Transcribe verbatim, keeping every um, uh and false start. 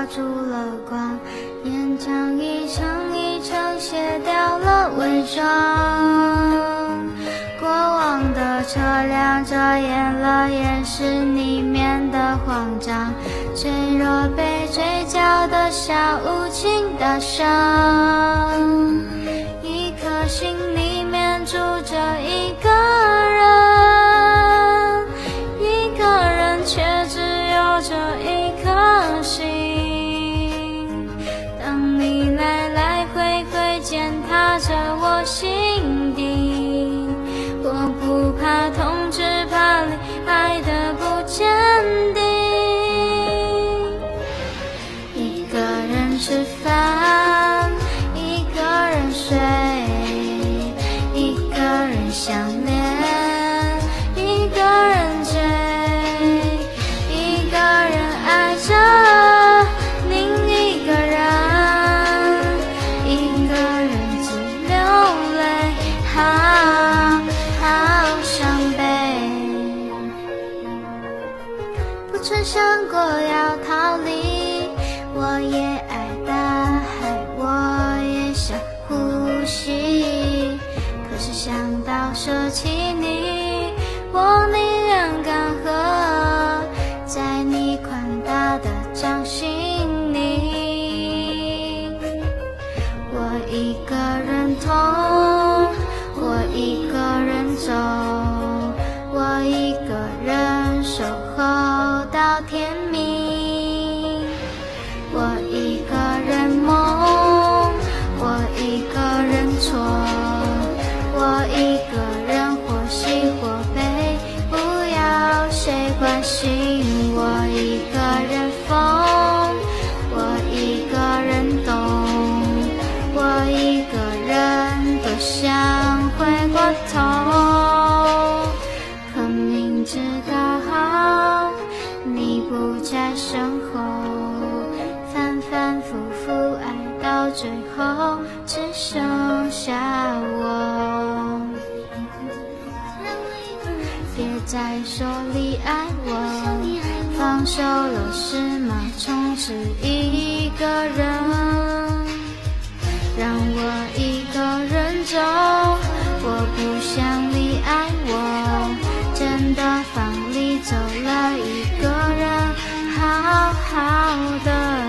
画出了光，演唱一场一场卸掉了伪装。过往的车辆遮掩了掩饰里面的慌张，脆弱被追缴的小无情的伤。一颗心里面住着一个人，一个人却只有这一颗心。当你来来回回践踏着我心底，我不怕痛，只怕你爱得不坚定。一个人吃饭，一个人睡，一个人想念，一个人追，一个人爱着另一个人，一个人只流泪，好好伤悲。不曾想过要逃离，我也爱大海，我也想呼吸，可是想到舍弃你，我宁愿干涸在你宽大的掌心里。我一个人痛，我一个人走，我一个人守候到天明。我一个人梦，我一个人错，我一个人或喜或悲，不要谁关心。我一个人疯，我一个人懂，我一个人多想回过头，可明知道你不在身后，反反复复爱到最后只剩下我。别再说你爱我，放手了是吗？从此一个人，让我一个人走，我不想你爱我，真的放你走了一个人，好好的